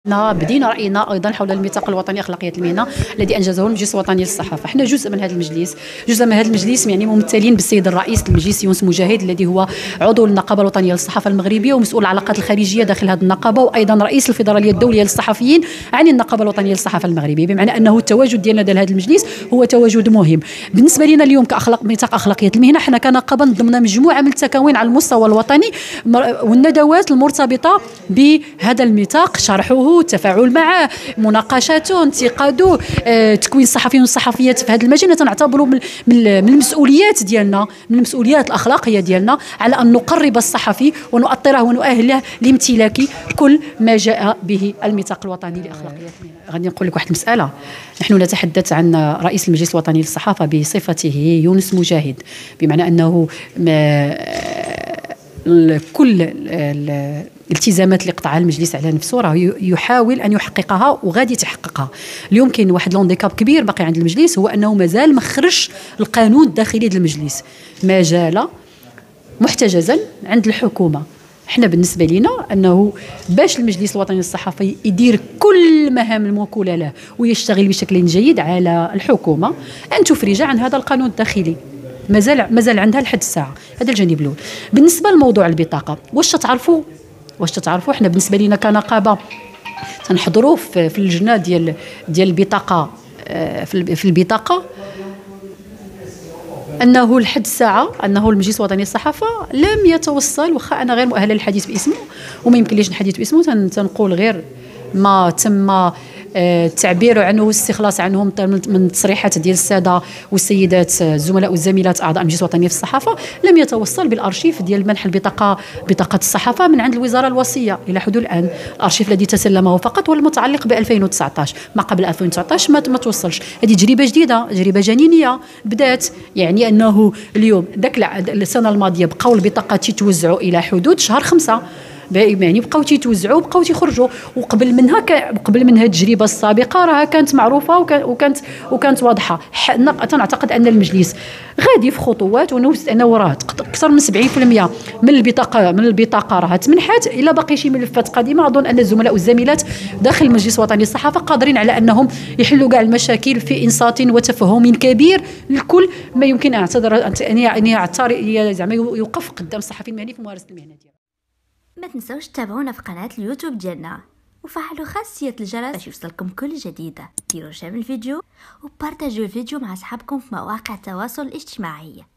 بدينا رأينا أيضا حول الميثاق الوطني أخلاقيات المهنة الذي أنجزه المجلس الوطني للصحافة. احنا جزء من هذا المجلس، يعني ممثلين بالسيد الرئيس المجلس يونس مجاهد الذي هو عضو النقابة الوطنية للصحافة المغربية ومسؤول العلاقات الخارجية داخل هذه النقابة، وأيضا رئيس الفيدرالية الدولية للصحفيين عن النقابة الوطنية للصحافة المغربية، بمعنى أنه التواجد ديالنا داخل هذا المجلس هو تواجد مهم بالنسبة لنا اليوم. ميثاق أخلاقيات المهنة احنا كنقابة ضمن مجموعة من التكوين على المستوى الوطني والندوات المرتبطة بهذا الميثاق، شرحه، التفاعل معه، مناقشاته، انتقاده، تكوين الصحفيين والصحفيات في هذا المجال نعتبره من المسؤوليات ديالنا، من المسؤوليات الأخلاقية ديالنا، على أن نقرب الصحفي ونؤطره ونؤهله لامتلاك كل ما جاء به الميثاق الوطني لأخلاقيات المهنة. غادي نقول لك واحد المسألة، نحن نتحدث عن رئيس المجلس الوطني للصحافة بصفته يونس مجاهد، بمعنى أنه كل الالتزامات اللي قطعها المجلس على نفسه راه يحاول ان يحققها وغادي تحققها. اليوم كاين واحد لونديكاب كبير باقي عند المجلس، هو انه مازال ما خرجش القانون الداخلي للمجلس، ما زال محتجزا عند الحكومه. احنا بالنسبه لنا انه باش المجلس الوطني للصحافه يدير كل المهام الموكوله له ويشتغل بشكل جيد، على الحكومه ان تفرج عن هذا القانون الداخلي. مازال عندها لحد الساعه. هذا الجانب الاول. بالنسبه لموضوع البطاقه، واش تعرفوا احنا بالنسبه لنا كنقابه تنحضروا في اللجنه ديال البطاقه، في البطاقه انه لحد الساعه انه المجلس الوطني للصحافه لم يتوصل، واخا انا غير مؤهله للحديث باسمه وما يمكنليش نحدث باسمه، تنقول غير ما تم التعبير عنه والاستخلاص عنه من تصريحات ديال الساده والسيدات الزملاء والزميلات اعضاء المجلس الوطني في الصحافه. لم يتوصل بالارشيف ديال منح بطاقه الصحافه من عند الوزاره الوصيه الى حدود الان. الارشيف الذي تسلمه فقط هو المتعلق ب 2019، ما قبل 2019 ما توصلش. هذه تجربه جديده، تجربه جنينيه بدات، يعني انه اليوم ذاك السنه الماضيه بقاو البطاقات تيتوزعوا الى حدود شهر 5، يعني بقاو تيتوزعوا بقاو تيخرجوا. وقبل منها التجربه السابقه راها كانت معروفه وكانت واضحه. نعتقد ان المجلس غادي في خطوات، انه راه اكثر من 70% من البطاقه راها تمنحات. الا باقي شي ملفات قديمه، اظن ان الزملاء والزميلات داخل المجلس الوطني للصحافه قادرين على انهم يحلوا كاع المشاكل في انصات وتفهم كبير لكل ما يمكن ان زعما يوقف قدام الصحفي المهني في ممارسه المهنه ديالو. ما تنسوش تتابعونا في قناة اليوتيوب ديالنا وفعلوا خاصية الجرس باش يوصلكم كل جديدة. ديروا شير الفيديو وبارتاجوا الفيديو مع اصحابكم في مواقع التواصل الاجتماعي.